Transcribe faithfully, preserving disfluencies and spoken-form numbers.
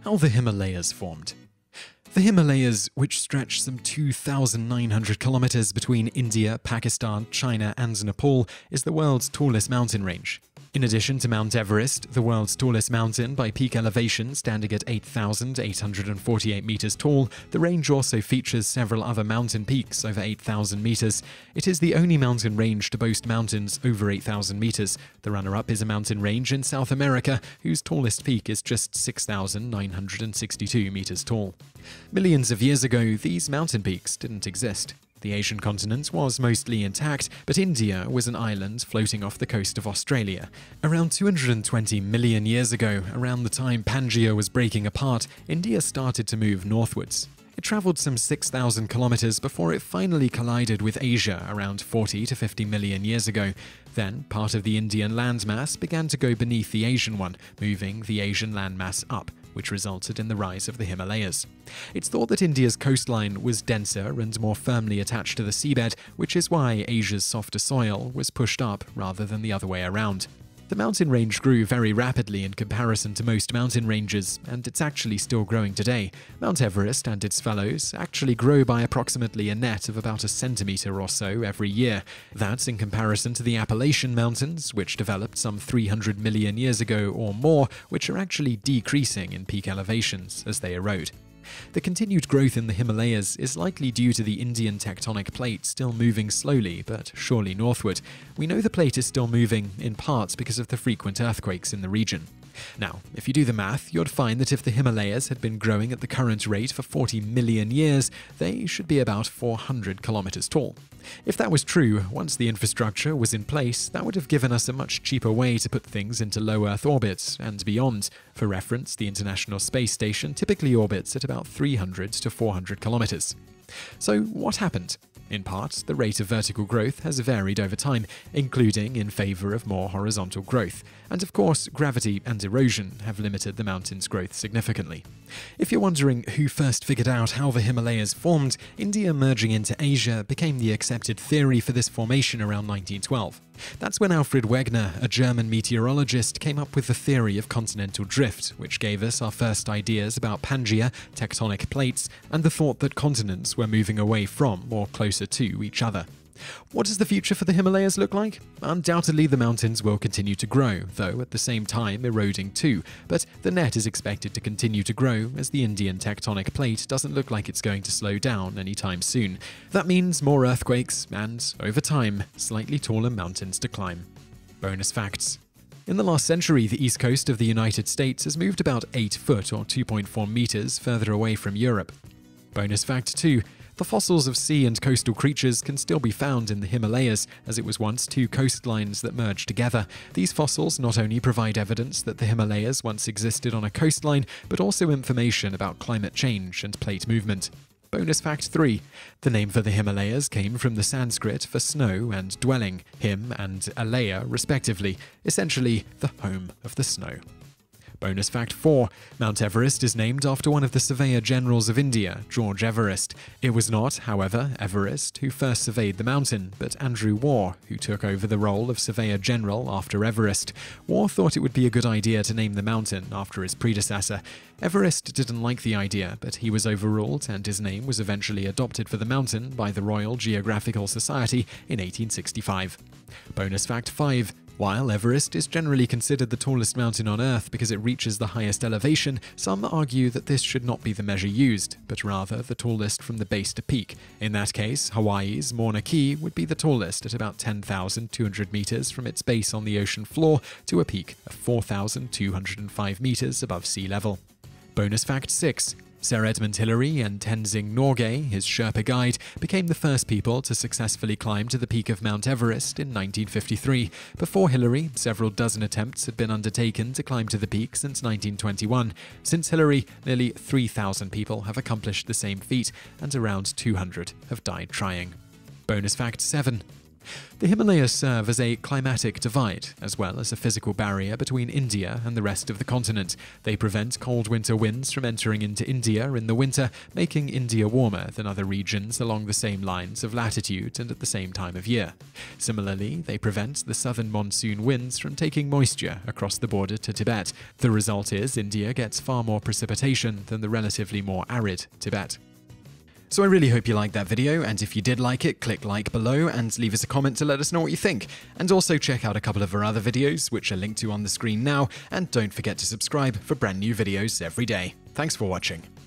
How the Himalayas formed. The Himalayas, which stretch some two thousand nine hundred kilometers between India, Pakistan, China, and Nepal, is the world's tallest mountain range. In addition to Mount Everest, the world's tallest mountain by peak elevation standing at eight thousand eight hundred forty-eight meters tall, the range also features several other mountain peaks over eight thousand meters. It is the only mountain range to boast mountains over eight thousand meters. The runner-up is a mountain range in South America, whose tallest peak is just six thousand nine hundred sixty-two meters tall. Millions of years ago, these mountain peaks didn't exist. The Asian continent was mostly intact, but India was an island floating off the coast of Australia. Around two hundred twenty million years ago, around the time Pangaea was breaking apart, India started to move northwards. It travelled some six thousand kilometers before it finally collided with Asia around forty to fifty million years ago. Then, part of the Indian landmass began to go beneath the Asian one, moving the Asian landmass up, which resulted in the rise of the Himalayas. It's thought that India's coastline was denser and more firmly attached to the seabed, which is why Asia's softer soil was pushed up rather than the other way around. The mountain range grew very rapidly in comparison to most mountain ranges, and it's actually still growing today. Mount Everest and its fellows actually grow by approximately a net of about a centimetre or so every year. That's in comparison to the Appalachian Mountains, which developed some three hundred million years ago or more, which are actually decreasing in peak elevations as they erode. The continued growth in the Himalayas is likely due to the Indian tectonic plate still moving slowly but surely northward. We know the plate is still moving, in part because of the frequent earthquakes in the region. Now, if you do the math, you'd find that if the Himalayas had been growing at the current rate for forty million years, they should be about four hundred kilometers tall. If that was true, once the infrastructure was in place, that would have given us a much cheaper way to put things into low Earth orbit and beyond. For reference, the International Space Station typically orbits at about three hundred to four hundred kilometers. So what happened? In part, the rate of vertical growth has varied over time, including in favor of more horizontal growth. And of course, gravity and erosion have limited the mountain's growth significantly. If you're wondering who first figured out how the Himalayas formed, India merging into Asia became the accepted theory for this formation around nineteen twelve. That's when Alfred Wegener, a German meteorologist, came up with the theory of continental drift, which gave us our first ideas about Pangaea, tectonic plates, and the thought that continents were moving away from or closer to each other. What does the future for the Himalayas look like? Undoubtedly, the mountains will continue to grow, though at the same time eroding too, but the net is expected to continue to grow as the Indian tectonic plate doesn't look like it's going to slow down anytime soon. That means more earthquakes and, over time, slightly taller mountains to climb. Bonus facts. In the last century, the east coast of the United States has moved about eight foot or two point four meters further away from Europe. Bonus fact two. The fossils of sea and coastal creatures can still be found in the Himalayas, as it was once two coastlines that merged together. These fossils not only provide evidence that the Himalayas once existed on a coastline, but also information about climate change and plate movement. Bonus fact three. The name for the Himalayas came from the Sanskrit for snow and dwelling, him and alaya respectively, essentially the home of the snow. Bonus fact four. Mount Everest is named after one of the Surveyor Generals of India, George Everest. It was not, however, Everest who first surveyed the mountain, but Andrew Waugh, who took over the role of Surveyor General after Everest. Waugh thought it would be a good idea to name the mountain after his predecessor. Everest didn't like the idea, but he was overruled and his name was eventually adopted for the mountain by the Royal Geographical Society in eighteen sixty-five. Bonus fact five. While Everest is generally considered the tallest mountain on Earth because it reaches the highest elevation, some argue that this should not be the measure used, but rather the tallest from the base to peak. In that case, Hawaii's Mauna Kea would be the tallest at about ten thousand two hundred meters from its base on the ocean floor to a peak of four thousand two hundred five meters above sea level. Bonus fact six. Sir Edmund Hillary and Tenzing Norgay, his Sherpa guide, became the first people to successfully climb to the peak of Mount Everest in nineteen fifty-three. Before Hillary, several dozen attempts had been undertaken to climb to the peak since nineteen twenty-one. Since Hillary, nearly three thousand people have accomplished the same feat, and around two hundred have died trying. Bonus fact seven. The Himalayas serve as a climatic divide, as well as a physical barrier between India and the rest of the continent. They prevent cold winter winds from entering into India in the winter, making India warmer than other regions along the same lines of latitude and at the same time of year. Similarly, they prevent the southern monsoon winds from taking moisture across the border to Tibet. The result is India gets far more precipitation than the relatively more arid Tibet. So I really hope you liked that video, and if you did like it, click like below and leave us a comment to let us know what you think. And also check out a couple of our other videos, which are linked to on the screen now, and don't forget to subscribe for brand new videos every day. Thanks for watching.